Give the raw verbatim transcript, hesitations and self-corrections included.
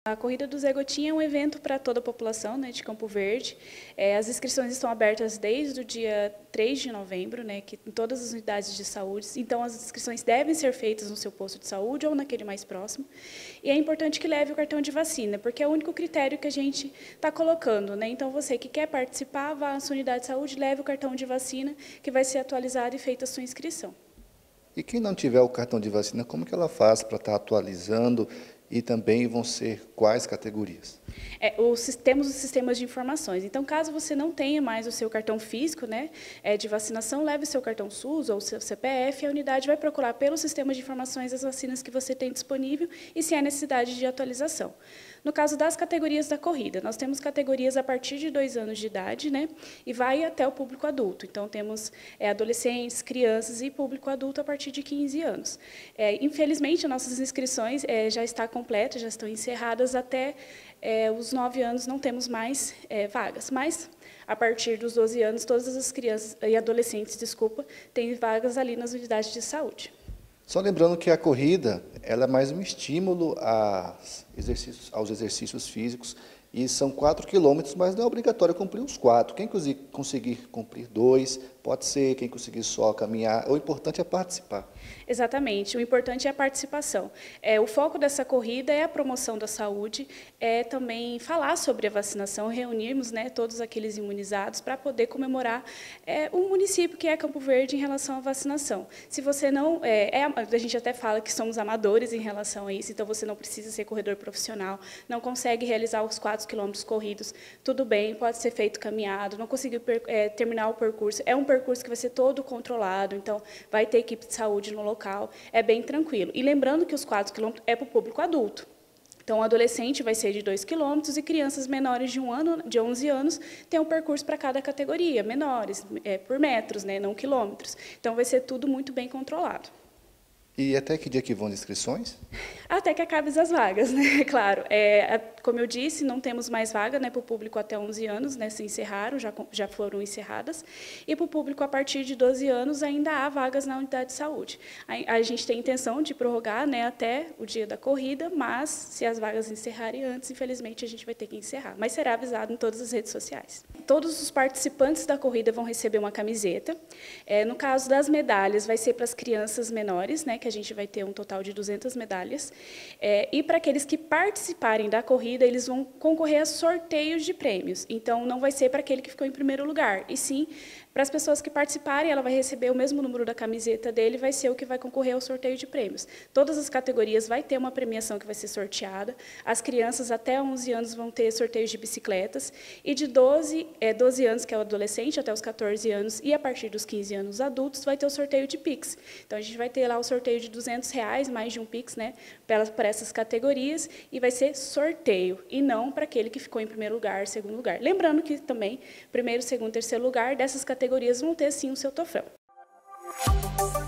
A Corrida do Zé Gotinha é um evento para toda a população, né, de Campo Verde. É, as inscrições estão abertas desde o dia três de novembro, né, que, em todas as unidades de saúde. Então, as inscrições devem ser feitas no seu posto de saúde ou naquele mais próximo. E é importante que leve o cartão de vacina, porque é o único critério que a gente está colocando, né? Então, você que quer participar, vá à sua unidade de saúde, leve o cartão de vacina, que vai ser atualizado e feita a sua inscrição. E quem não tiver o cartão de vacina, como que ela faz para estar atualizando e também vão ser quais categorias? É, os, temos os sistemas de informações. Então, caso você não tenha mais o seu cartão físico, né, é, de vacinação, leve o seu cartão SUS ou o seu C P F, a unidade vai procurar pelo sistema de informações as vacinas que você tem disponível e se há necessidade de atualização. No caso das categorias da corrida, nós temos categorias a partir de dois anos de idade, né, e vai até o público adulto. Então, temos é, adolescentes, crianças e público adulto a partir de quinze anos. É, infelizmente, nossas inscrições é, já estão completas, já estão encerradas até é, os nove anos, não temos mais é, vagas, mas a partir dos doze anos, todas as crianças e adolescentes, desculpa, têm vagas ali nas unidades de saúde. Só lembrando que a corrida ela é mais um estímulo aos exercícios, aos exercícios físicos, e são quatro quilômetros, mas não é obrigatório cumprir os quatro. Quem conseguir cumprir dois, pode ser, quem conseguir só caminhar, o importante é participar. Exatamente, o importante é a participação. É, o foco dessa corrida é a promoção da saúde, é também falar sobre a vacinação, reunirmos, né, todos aqueles imunizados para poder comemorar é, o município que é Campo Verde em relação à vacinação. Se você não, é, é, a gente até fala que somos amadores em relação a isso, então você não precisa ser corredor profissional, não consegue realizar os quatro quilômetros corridos, tudo bem, pode ser feito caminhado, não conseguiu é, terminar o percurso, é um percurso que vai ser todo controlado, então vai ter equipe de saúde no local, é bem tranquilo. E lembrando que os quatro quilômetros é para o público adulto. Então, o adolescente vai ser de dois quilômetros e crianças menores de um ano, de onze anos, tem um percurso para cada categoria, menores, é, por metros, né, não quilômetros. Então, vai ser tudo muito bem controlado. E até que dia que vão as inscrições? Até que acabem as vagas, né? Claro, é, como eu disse, não temos mais vaga, né, para o público até onze anos, né, se encerraram, já, já foram encerradas, e para o público a partir de doze anos ainda há vagas na unidade de saúde. A, a gente tem intenção de prorrogar, né, até o dia da corrida, mas se as vagas encerrarem antes, infelizmente a gente vai ter que encerrar, mas será avisado em todas as redes sociais. Todos os participantes da corrida vão receber uma camiseta. É, no caso das medalhas, vai ser para as crianças menores, né, que a gente vai ter um total de duzentas medalhas. É, e para aqueles que participarem da corrida, eles vão concorrer a sorteios de prêmios. Então, não vai ser para aquele que ficou em primeiro lugar, e sim para as pessoas que participarem, ela vai receber o mesmo número da camiseta dele, vai ser o que vai concorrer ao sorteio de prêmios. Todas as categorias vai ter uma premiação que vai ser sorteada. As crianças até onze anos vão ter sorteios de bicicletas, e de doze, é, doze anos, que é o adolescente, até os quatorze anos, e a partir dos quinze anos adultos, vai ter o sorteio de Pix. Então, a gente vai ter lá o sorteio de duzentos reais, mais de um Pix, né, para essas categorias, e vai ser sorteio, e não para aquele que ficou em primeiro lugar, segundo lugar. Lembrando que também, primeiro, segundo, terceiro lugar, dessas categorias vão ter, sim, o seu troféu.